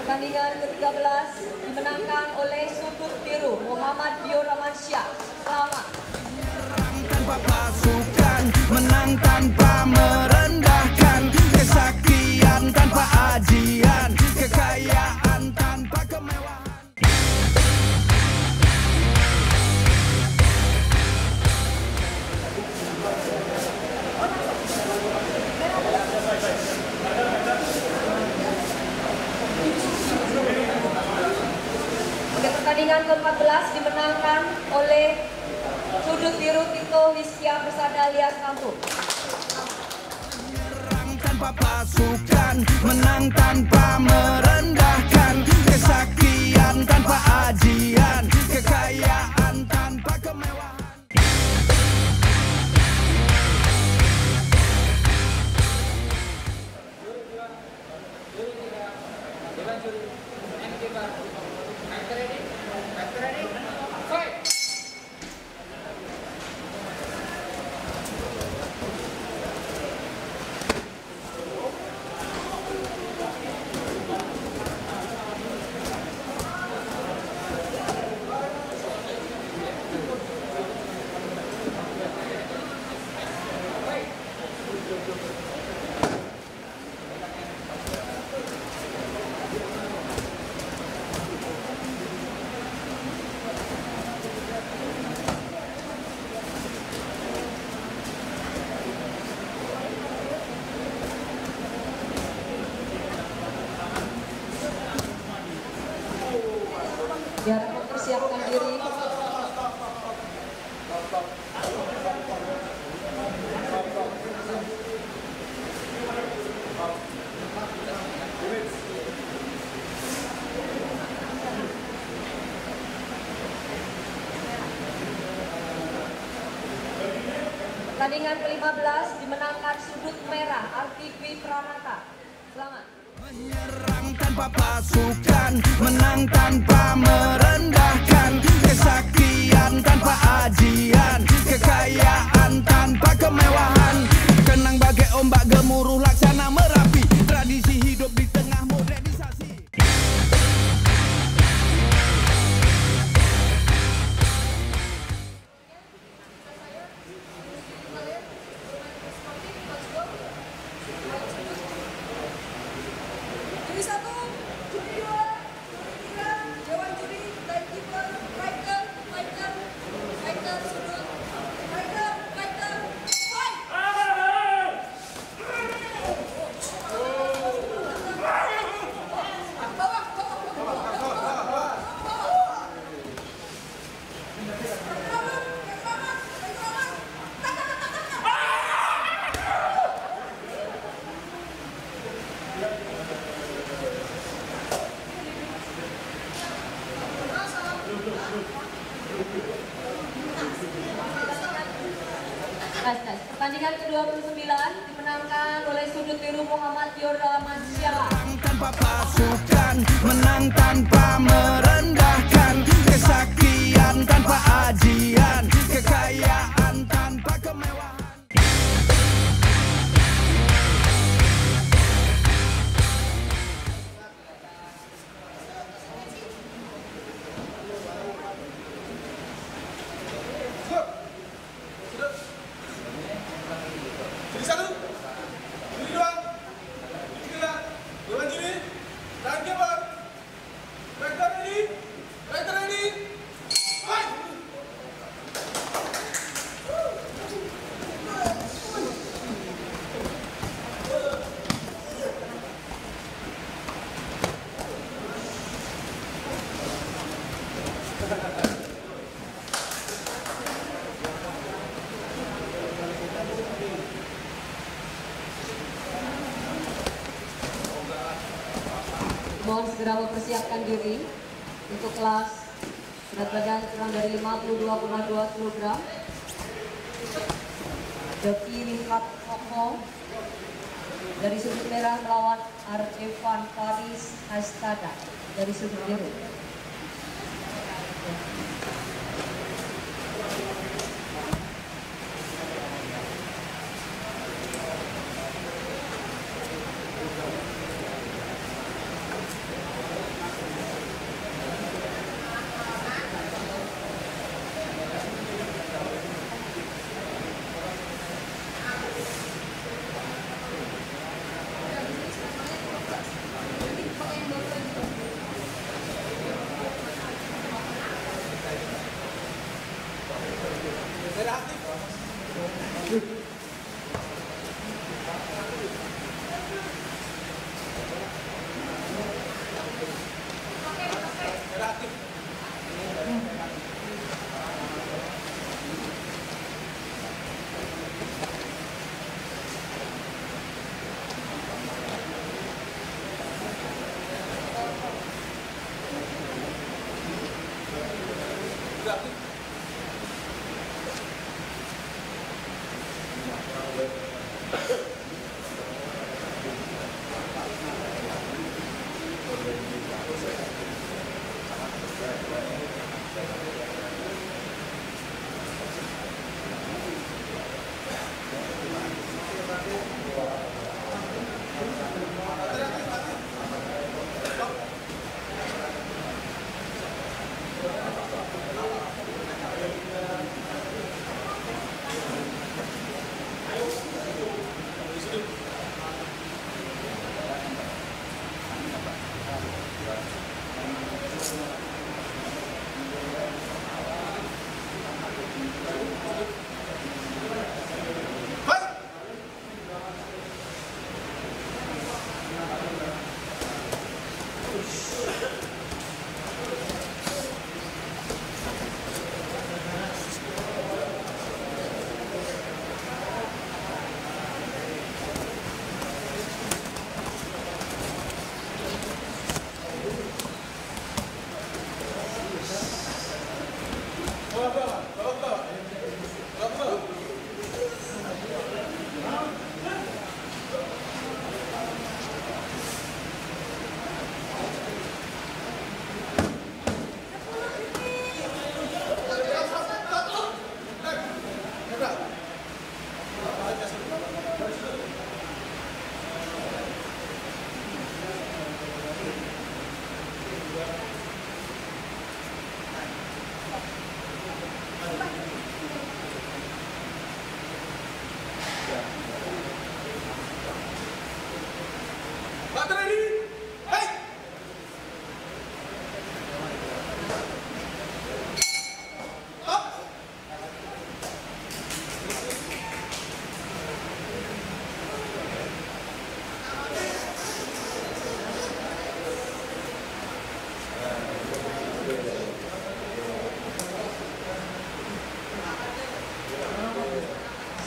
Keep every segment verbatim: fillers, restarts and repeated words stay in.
Pertandingan ke tiga belas dimenangkan oleh sudut biru Muhammad Dio Ramansyah. Selamat. Tanpa pasukan, menang tanpa merendahkan, kesaktian tanpa ajian, kekayaan tanpa kemewahan. Pertandingan ke empat belas dimenangkan oleh sudut biru Tito Wisya Persada alias Kampung. Menyerang tanpa pasukan, menang tanpa merendahkan, kesaktian tanpa ajian, kekayaan tanpa kemewahan. Biar mempersiapkan diri. Pertandingan ke lima belas dimenangkan sudut merah Arti Dwi Pranata. Selamat. Menyerang tanpa pasukan, menang tanpa merendahkan, kesaktian tanpa ajian, kekayaan tanpa kemewahan, kenang bagai ombak gemuruh laksana Merapi, tradisi hidup di tengah modernisasi. Juri satu, juri dua, juri tiga, Dewan Juri, timekeeper, fighter, fighter, fighter, sudut, fighter, fighter, fight! Pertandingan ke dua puluh sembilan dimenangkan oleh sudut biru Muhammad Dio Ramansyah. Tanpa pasukan, menang tanpa merendahkan, kesaktian tanpa ajian, kekayaan tanpa kemewahan. Juri satu, juri dua, juri tiga, Dewan Juri, timekeeper, fighter ready, fighter ready, fight! Mohon segera mempersiapkan diri untuk kelas berat badan kurang dari lima puluh dua koma dua kilogram. Joki Ringkat Koko dari sudut merah melawan Arjevan Faris Hastada dari sudut biru.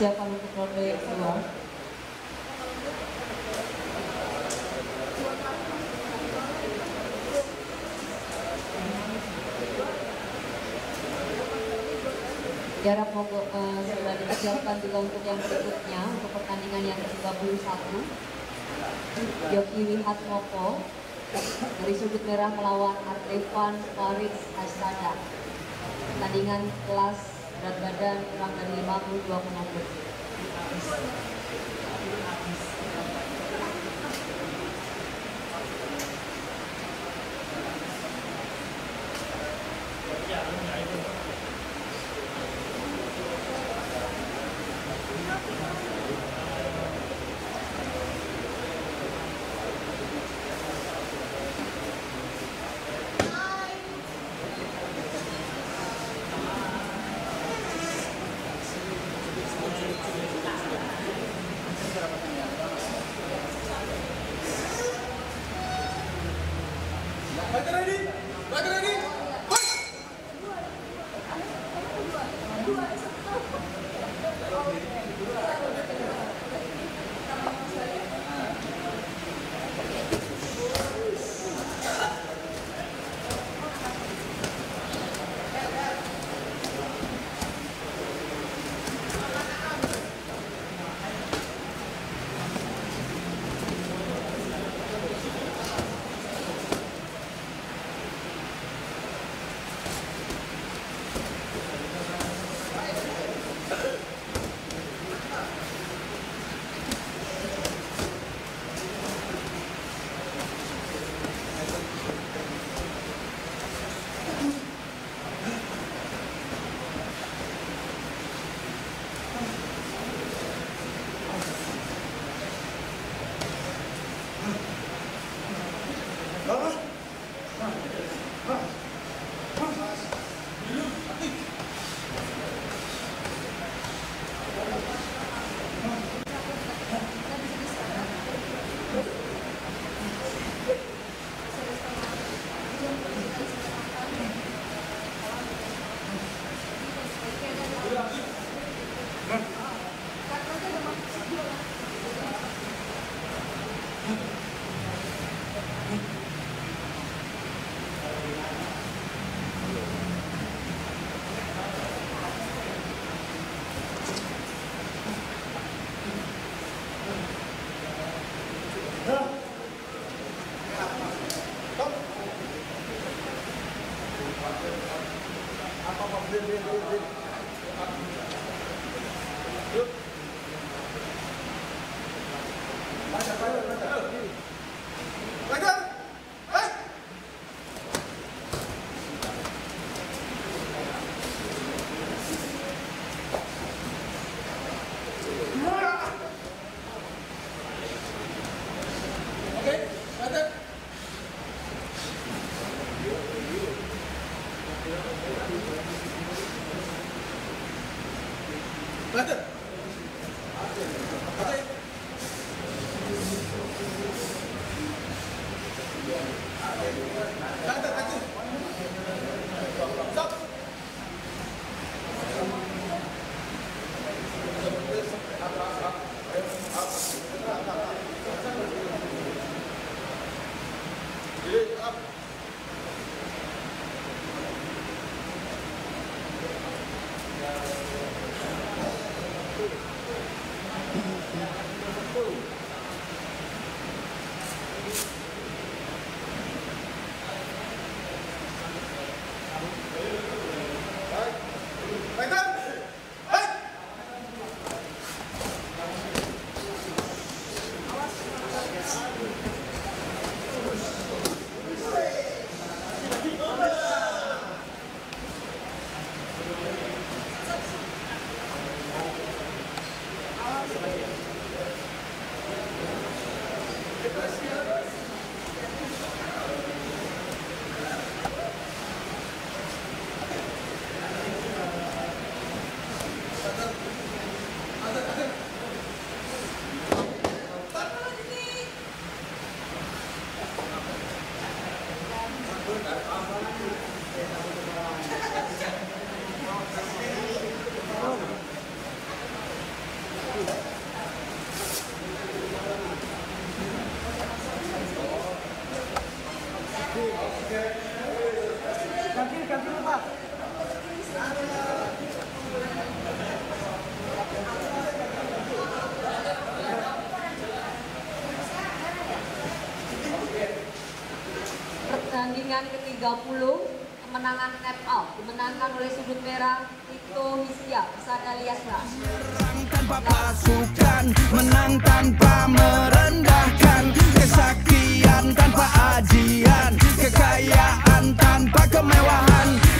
Persiapan untuk ronde kedua. Jarak mogok uh, sudah dipersiapkan juga untuk yang berikutnya untuk pertandingan yang ke tiga puluh satu. Yoki Wihatmoko dari sudut merah melawan Artevan Farid Hasada. Pertandingan kelas berat badan kurang dari lima puluh dua koma enam. Fighter ready? Fighter ready? Fight! Fighter. Kaki, kaki lepas. Pertandingan ke tiga puluh, kemenangan tap out dimenangkan oleh sudut merah Tito Hisya Persada Liasra. Tanpa pasukan, menang tanpa merendahkan, kesaktian tanpa ajian, kekayaan tanpa kemewahan.